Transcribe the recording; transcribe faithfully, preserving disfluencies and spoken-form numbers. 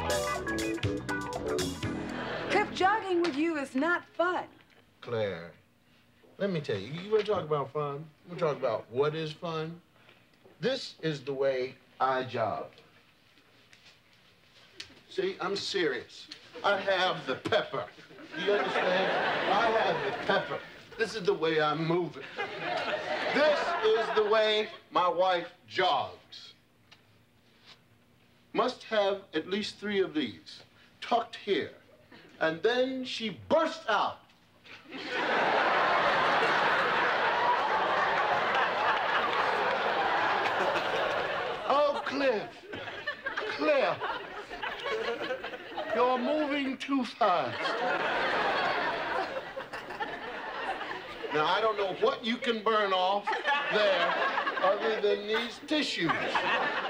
Cliff, jogging with you is not fun. Claire, let me tell you, you want to talk about fun? You want to talk about what is fun? This is the way I jog. See, I'm serious. I have the pepper. Do you understand? I have the pepper. This is the way I'm moving. This is the way my wife jogs. Must have at least three of these, tucked here. And then she bursts out. Oh, Cliff, Cliff, you're moving too fast. Now, I don't know what you can burn off there other than these tissues.